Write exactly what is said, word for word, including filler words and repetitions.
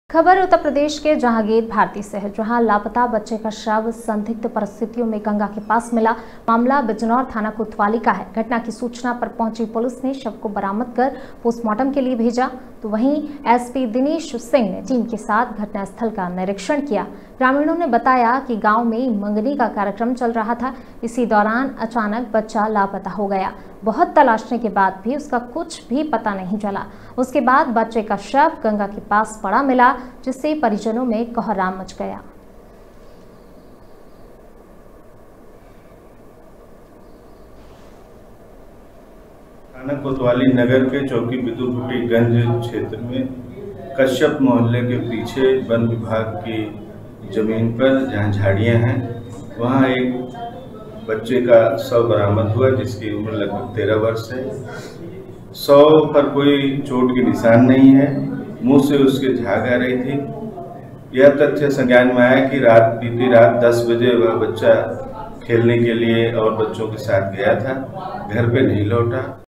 खबर उत्तर प्रदेश के जहांगीर भारती से है, जहां लापता बच्चे का शव संदिग्ध परिस्थितियों में गंगा के पास मिला। मामला बिजनौर थाना कोतवाली का है। घटना की सूचना पर पहुंची पुलिस ने शव को बरामद कर पोस्टमार्टम के लिए भेजा। तो वहीं एसपी दिनेश सिंह ने टीम के साथ घटनास्थल का निरीक्षण किया। ग्रामीणों ने बताया कि गांव में मंगनी का कार्यक्रम चल रहा था। इसी दौरान अचानक बच्चा लापता हो गया। बहुत तलाशने के बाद भी उसका कुछ भी पता नहीं चला। उसके बाद बच्चे का शव गंगा के पास पड़ा मिला, जिससे परिजनों में कोहराम मच गया। थाना कोतवाली नगर के चौकी बिदुरभुटीगंज क्षेत्र में कश्यप मोहल्ले के पीछे वन विभाग की जमीन पर जहां झाड़ियां हैं, वहां एक बच्चे का शव बरामद हुआ, जिसकी उम्र लगभग तेरह वर्ष है। शव पर कोई चोट के निशान नहीं है। मुंह से उसके झाग आ रही थी। यह तथ्य संज्ञान में आया कि रात बीती रात दस बजे वह बच्चा खेलने के लिए और बच्चों के साथ गया था, घर पे नहीं लौटा।